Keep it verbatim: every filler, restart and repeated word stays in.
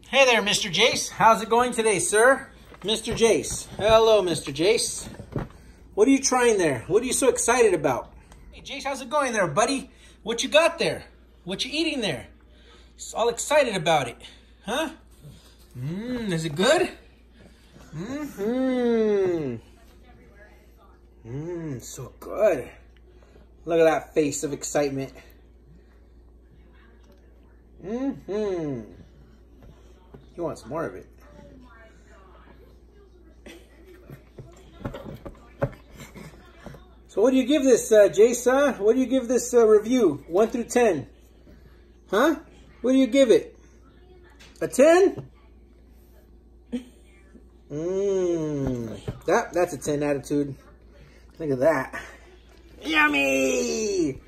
Hey there, Mister Jace. How's it going today, sir? Mister Jace. Hello, Mister Jace. What are you trying there? What are you so excited about? Hey, Jace, how's it going there, buddy? What you got there? What you eating there? Just all excited about it. Huh? Mmm, is it good? Mmm. Mmm, so good. Look at that face of excitement. Mmm. He wants more of it. So what do you give this, uh, Jace, huh? What do you give this uh, review? one through ten. Huh? What do you give it? A ten? Mmm. That, that's a ten attitude. Look at that. Yummy!